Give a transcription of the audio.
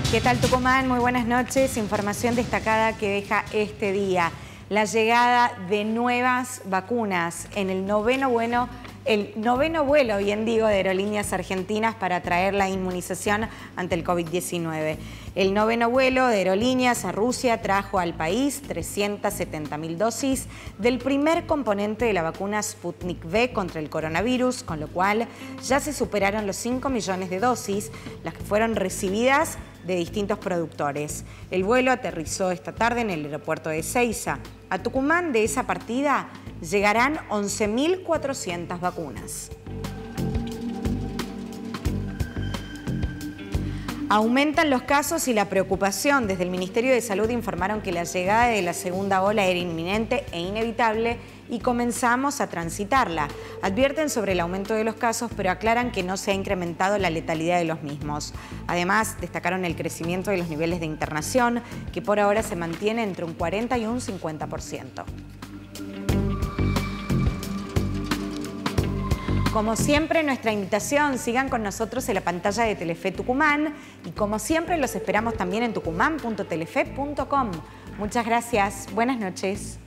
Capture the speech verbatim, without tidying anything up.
¿Qué tal, Tucumán? Muy buenas noches. Información destacada que deja este día. La llegada de nuevas vacunas en el noveno, bueno, el noveno vuelo, bien digo, de Aerolíneas Argentinas para traer la inmunización ante el COVID diecinueve. El noveno vuelo de Aerolíneas a Rusia trajo al país trescientas setenta mil dosis del primer componente de la vacuna Sputnik V contra el coronavirus, con lo cual ya se superaron los cinco millones de dosis, las que fueron recibidas de distintos productores. El vuelo aterrizó esta tarde en el aeropuerto de Ezeiza. A Tucumán, de esa partida, llegarán once mil cuatrocientas vacunas. Aumentan los casos y la preocupación. Desde el Ministerio de Salud informaron que la llegada de la segunda ola era inminente e inevitable y comenzamos a transitarla. Advierten sobre el aumento de los casos, pero aclaran que no se ha incrementado la letalidad de los mismos. Además, destacaron el crecimiento de los niveles de internación, que por ahora se mantiene entre un cuarenta y un cincuenta por ciento. Como siempre, nuestra invitación, sigan con nosotros en la pantalla de Telefe Tucumán y como siempre los esperamos también en tucumán punto telefe punto com. Muchas gracias, buenas noches.